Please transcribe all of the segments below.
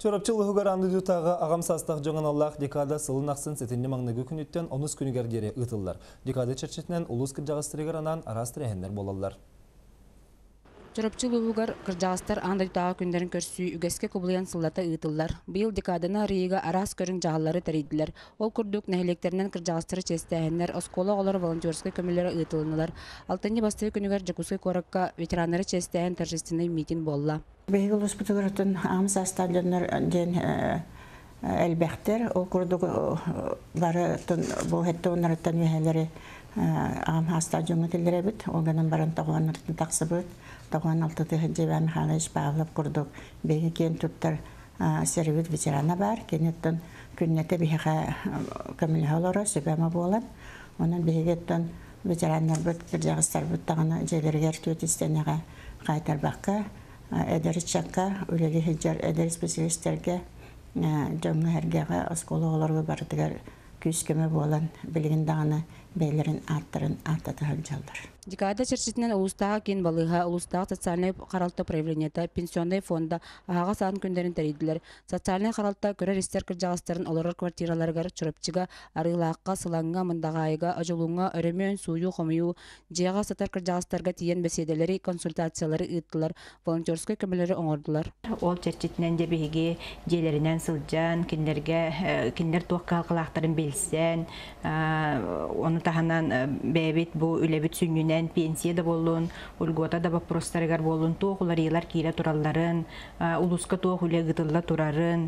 Çorapçılığı garandı dutağı ağam sastaq жаңан Аллах dekada sılın ақсын сетінне маңнығы күніттен 10 күнігер гере ұтылар. Dekada çerçетінен улус кіржағыстырығыр анан арастырыхендер болалар. Чорапчылуугар кыржаастар анда дутаа күндерин көрсүү үгеске кублыян сыллата ыытыллар. Быйыл декадана рыйга арас көрүн жагаллары тарыйдылар. Ол курдук нәһилектеринен кыржаастары честээһеннер оскола олар волонтерский көмөлөрө ыытылынылар. Алтынчы бастыы күнүгөр Жакуской коракка ветераннары честээһен торжественный митинг болла. Быйыл успутугартын амс асталланар ден элбехтер ол курдуклары бу хеттоннардан үһэлери ам хастажыңы телеребит олганан баран тагуаннарын таксыбыт тагуан алтыты хеджебан халыш баалап курдук беги кен туттар сервис ветерана бар кенеттен күннете биха камилхалара себема болан онан бегеттен ветераннар бит кыржагыстар бит тагына жерлергер төтистенеге кайтарбакка эдерчакка үлели хеджер эдер специалисттерге жаңы хергеге оскологолорго бардыгар күскеме болан билигин дагына бейлерин аттарын аттатыган жалдар. Декада черчетинен улустага кен балыга, улустага социальный каралта проявлениета, пенсионный фонда ага сан күндерин тарыйдылар. Социальный каралта көрөр истер кыржагыстарын олорор квартираларга чурапчыга, арылаакка, сылаңга, мындагайга, ажулуңга, өрөмөн, суу, хомую, жега сатар кыржагыстарга тиен беседелери, консультациялары ыттылар, волонтерский көмөлөрү оңордулар. Ол черчетинен де биги желеринен сылжан, киндер туак калкалактарын белсен, оны таханан бебит бу үлебит сүнүнен пенсия да болун, улгота да вопростарыгар болун, тоғылар елар кире туралларын, улуска тоғы үле гытылла турарын,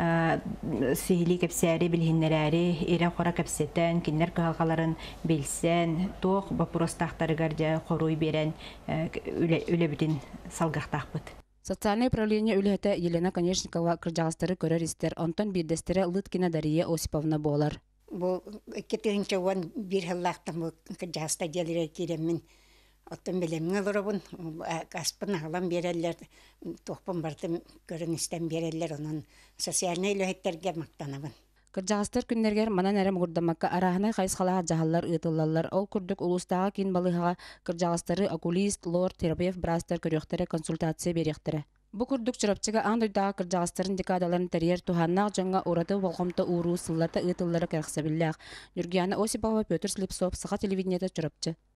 сихили кепсәри билхиннерәри, эре қора кепсетен, киннер калкаларын белсен, тоғы вопростақтарыгар да хоруй берен үлебитин салгақтақпыт. Социальное управление үләте Елена Конечникова кыржагыстары көрөр истер, онтон бирдестере Лыткина Дарья Осиповна болар. Бұл кетігінші оған бір хыллақтың бұл жаста делірі керемін. Оттың білемін олырыбын, аспын ағылан берелер, тоқпын бардым көріністен берелер, оның социальный үләттерге мақтанабын. Кыржагыстар күннергер манан әрем гурдамакка арахына хайсқалаға жағалар ыытылалар. Ол күрдік улустаға кен балыға кыржагыстары окулист, лор, терапевт, брастар көріқтері консультация беректері. Бу күрдік чырапчыга аңдойдағы кыржагыстарын декадаларын тарьер туханнақ жаңа ораты волқомта уру сыллата ыытыллары кәрқсабілләқ. Нюргияна Осипова, Петр Слепцов, Саха телевидениеті чырапчы.